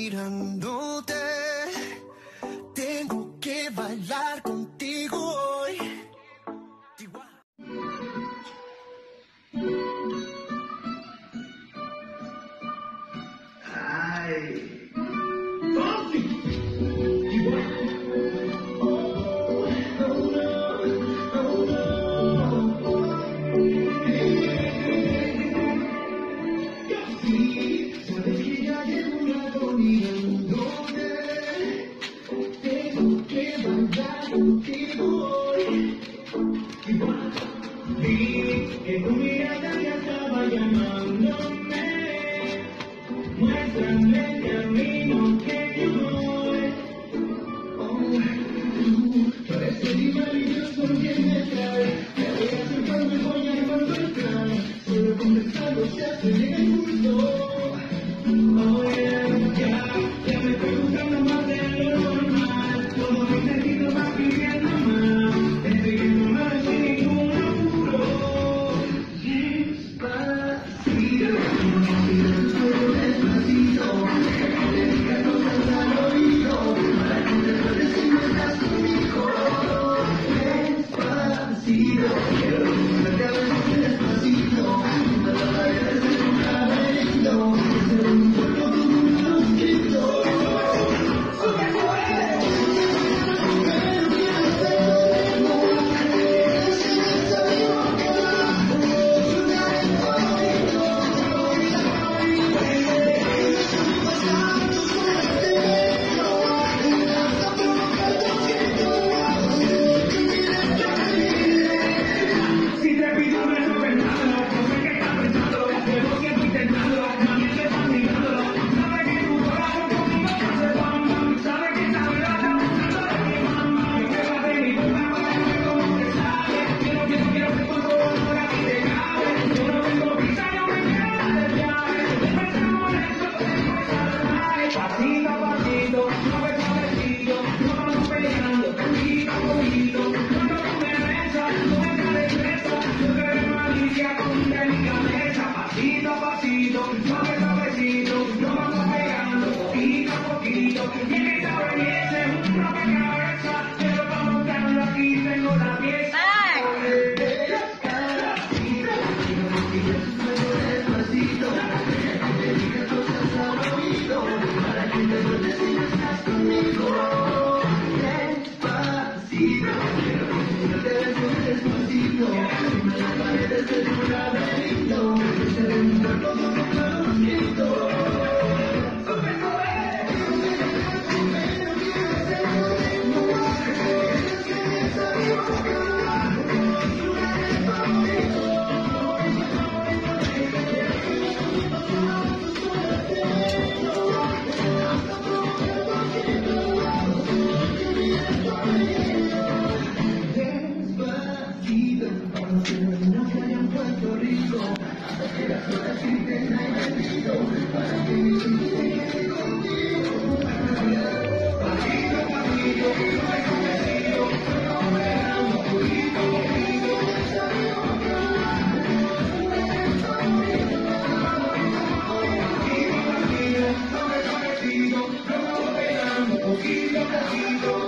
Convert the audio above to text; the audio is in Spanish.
mirándote. Tengo que bailar contigo hoy. Ay. Sabes que ya llevo un rato mirándote. Tengo que bailar contigo hoy. Vi que tu mirada ya estaba llamándome. Muéstrame el camino que yo voy. Tú eres el maravilloso que me trae. Me voy a acercar, me voy a encontrar. Solo contestando se hace el mundo. Oh yeah, ya me estoy gustando más de lo normal. Todos mis sentidos van pidiendo más. Estoy viendo más sin ningún apuro. Despacito, despacito, déjame dedicar cosas al oído, para que te acuerdes si no estás conmigo. Despacito, quiero disfrutarte a veces despacito, junto a la pared de tu laberinto, desde un pueblo con un mosquito. Poquito, poquito.